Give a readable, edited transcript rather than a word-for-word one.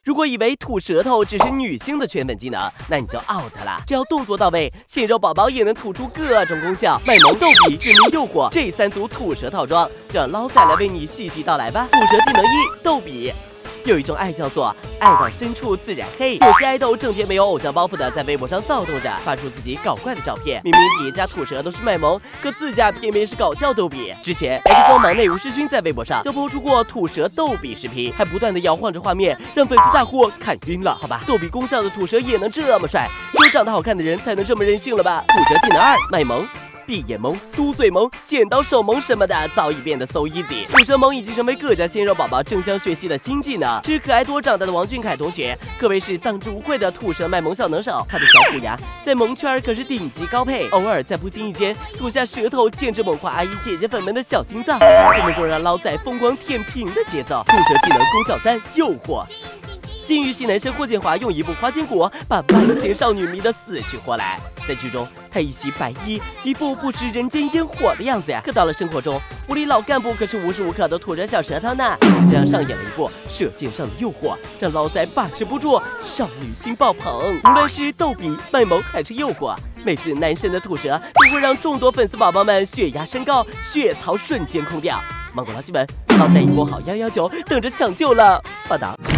如果以为吐舌头只是女性的圈粉技能，那你就 out 了。只要动作到位，鲜肉宝宝也能吐出各种功效。卖萌、逗比、致命诱惑，这3组吐舌套装，就让捞仔来为你细细道来吧。吐舌技能1：逗比。有一种爱叫做爱到深处自然黑，有些爱豆整天没有偶像包袱的在微博上躁动着，发出自己搞怪的照片。明明别家吐舌都是卖萌，可自家偏偏是搞笑逗比。之前 XO 忙内吴世勋在微博上就播出过吐舌逗比视频，还不断的摇晃着画面，让粉丝大呼看晕了。好吧，逗比功效的吐舌也能这么帅，只有长得好看的人才能这么任性了吧？吐舌技能2：卖萌。闭眼萌、嘟嘴萌、剪刀手萌什么的，早已变得 so easy。吐舌萌已经成为各家鲜肉宝宝争相学习的新技能。吃可爱多长大的王俊凯同学，可谓是当之无愧的吐舌卖萌小能手。他的小虎牙在萌圈可是顶级高配，偶尔在不经意间吐下舌头，简直萌化阿姨姐姐粉们的小心脏，分分钟让捞仔疯狂舔屏的节奏。吐舌技能功效3：诱惑。禁欲系男神霍建华用一部《花千骨》把万千少女迷得死去活来。在剧中，他一袭白衣，一副不食人间烟火的样子呀。可到了生活中，屋里老干部可是无时无刻都吐着小舌头呢。这样上演了一部舌尖上的诱惑，让捞仔把持不住，少女心爆棚。无论是逗比、卖萌还是诱惑，每次男神的吐舌都会让众多粉丝宝宝们血压升高，血槽瞬间空掉。芒果捞新闻，捞仔一波好119，等着抢救了。报道。